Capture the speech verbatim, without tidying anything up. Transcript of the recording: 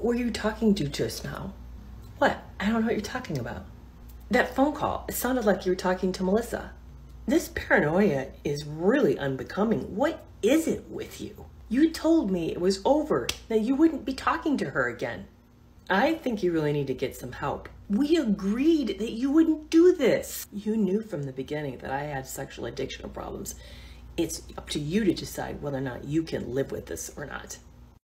were you talking to just now? What? I don't know what you're talking about. That phone call, it sounded like you were talking to Melissa. This paranoia is really unbecoming. What is it with you? You told me it was over, that you wouldn't be talking to her again. I think you really need to get some help. We agreed that you wouldn't do this. You knew from the beginning that I had sexual addiction problems. It's up to you to decide whether or not you can live with this or not.